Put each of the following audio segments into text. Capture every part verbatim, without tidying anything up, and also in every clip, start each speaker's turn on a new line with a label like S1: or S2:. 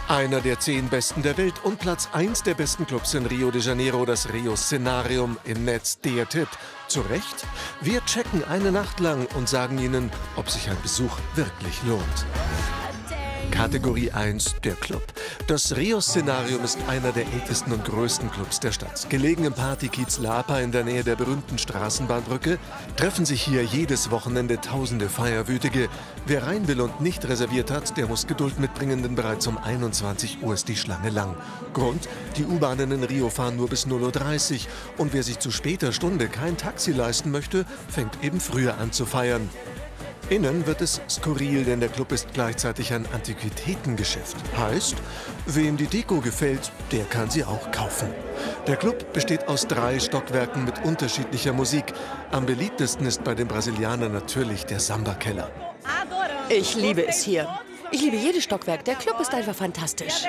S1: Einer der zehn besten der Welt und Platz eins der besten Clubs in Rio de Janeiro, das Rio Scenarium im Netz. Der Tipp. Zu Recht? Wir checken eine Nacht lang und sagen Ihnen, ob sich ein Besuch wirklich lohnt. Kategorie eins, der Club. Das Rio Scenarium ist einer der ältesten und größten Clubs der Stadt. Gelegen im Partykiez Lapa in der Nähe der berühmten Straßenbahnbrücke, treffen sich hier jedes Wochenende tausende Feierwütige. Wer rein will und nicht reserviert hat, der muss Geduld mitbringen, denn bereits um einundzwanzig Uhr ist die Schlange lang. Grund? Die U-Bahnen in Rio fahren nur bis null Uhr dreißig und wer sich zu später Stunde kein Taxi leisten möchte, fängt eben früher an zu feiern. Innen wird es skurril, denn der Club ist gleichzeitig ein Antiquitätengeschäft. Heißt, wem die Deko gefällt, der kann sie auch kaufen. Der Club besteht aus drei Stockwerken mit unterschiedlicher Musik. Am beliebtesten ist bei den Brasilianern natürlich der Samba-Keller.
S2: Ich liebe es hier. Ich liebe jedes Stockwerk. Der Club ist einfach fantastisch.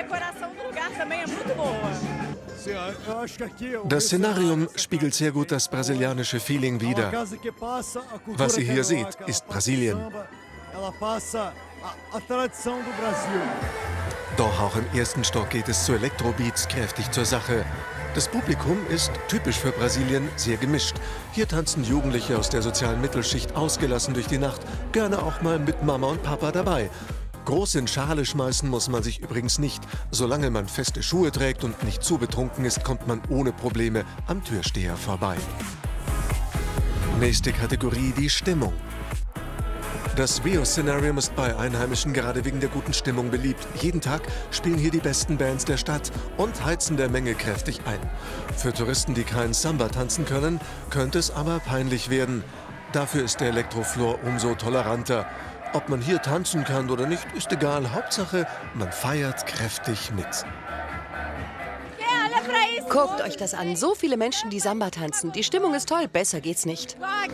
S1: Das Szenarium spiegelt sehr gut das brasilianische Feeling wider. Was ihr hier seht, ist Brasilien. Doch auch im ersten Stock geht es zu Elektrobeats kräftig zur Sache. Das Publikum ist, typisch für Brasilien, sehr gemischt. Hier tanzen Jugendliche aus der sozialen Mittelschicht ausgelassen durch die Nacht, gerne auch mal mit Mama und Papa dabei. Groß in Schale schmeißen muss man sich übrigens nicht. Solange man feste Schuhe trägt und nicht zu betrunken ist, kommt man ohne Probleme am Türsteher vorbei. Nächste Kategorie, die Stimmung. Das Rio Scenarium ist bei Einheimischen gerade wegen der guten Stimmung beliebt. Jeden Tag spielen hier die besten Bands der Stadt und heizen der Menge kräftig ein. Für Touristen, die keinen Samba tanzen können, könnte es aber peinlich werden. Dafür ist der Elektrofloor umso toleranter. Ob man hier tanzen kann oder nicht, ist egal. Hauptsache, man feiert kräftig mit.
S2: Guckt euch das an. So viele Menschen, die Samba tanzen. Die Stimmung ist toll. Besser geht's nicht.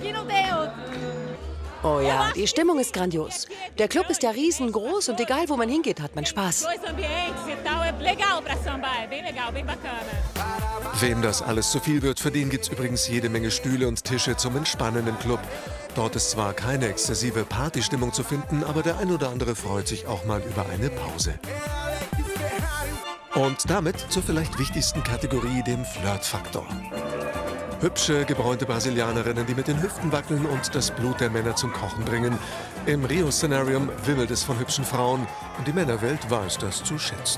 S2: Oh ja, die Stimmung ist grandios. Der Club ist ja riesengroß und egal, wo man hingeht, hat man Spaß.
S1: Wem das alles zu viel wird, für den gibt's übrigens jede Menge Stühle und Tische zum Entspannen im Club. Dort ist zwar keine exzessive Partystimmung zu finden, aber der ein oder andere freut sich auch mal über eine Pause. Und damit zur vielleicht wichtigsten Kategorie, dem Flirtfaktor. Hübsche, gebräunte Brasilianerinnen, die mit den Hüften wackeln und das Blut der Männer zum Kochen bringen. Im Rio Scenarium wimmelt es von hübschen Frauen und die Männerwelt weiß das zu schätzen.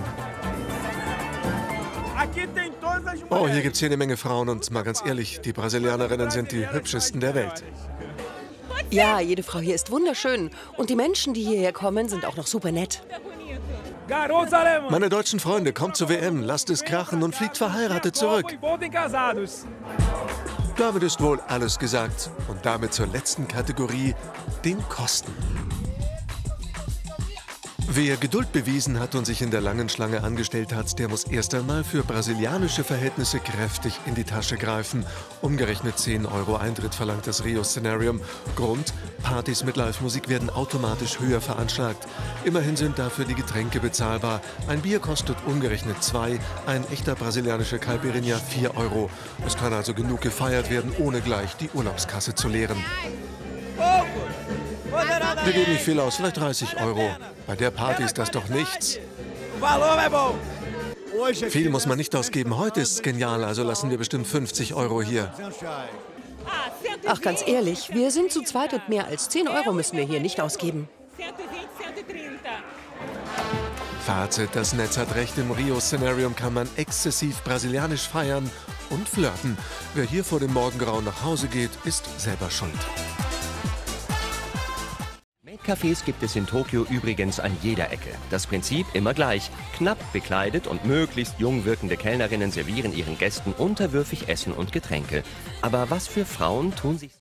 S1: Oh, hier gibt's hier eine Menge Frauen und mal ganz ehrlich, die Brasilianerinnen sind die hübschesten der Welt.
S2: Ja, jede Frau hier ist wunderschön und die Menschen, die hierher kommen, sind auch noch super nett.
S1: Meine deutschen Freunde, kommt zur W M, lasst es krachen und fliegt verheiratet zurück. Damit ist wohl alles gesagt. Und damit zur letzten Kategorie, den Kosten. Wer Geduld bewiesen hat und sich in der langen Schlange angestellt hat, der muss erst einmal für brasilianische Verhältnisse kräftig in die Tasche greifen. Umgerechnet zehn Euro Eintritt verlangt das Rio Scenarium. Grund: Partys mit Live-Musik werden automatisch höher veranschlagt. Immerhin sind dafür die Getränke bezahlbar. Ein Bier kostet umgerechnet zwei, ein echter brasilianischer Caipirinha vier Euro. Es kann also genug gefeiert werden, ohne gleich die Urlaubskasse zu leeren. Wir geben nicht viel aus, vielleicht dreißig Euro. Bei der Party ist das doch nichts. Viel muss man nicht ausgeben. Heute ist es genial, also lassen wir bestimmt fünfzig Euro hier.
S2: Ach, ganz ehrlich, wir sind zu zweit und mehr als zehn Euro müssen wir hier nicht ausgeben.
S1: Fazit: Das Netz hat recht, im Rio Scenarium kann man exzessiv brasilianisch feiern und flirten. Wer hier vor dem Morgengrauen nach Hause geht, ist selber schuld.
S3: Cafés gibt es in Tokio übrigens an jeder Ecke. Das Prinzip immer gleich. Knapp bekleidet und möglichst jung wirkende Kellnerinnen servieren ihren Gästen unterwürfig Essen und Getränke. Aber was für Frauen tun sich...